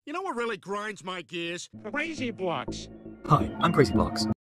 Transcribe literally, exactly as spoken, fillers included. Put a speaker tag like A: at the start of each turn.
A: You know what really grinds my gears?
B: Crazyblox.
C: Hi, I'm Crazyblox.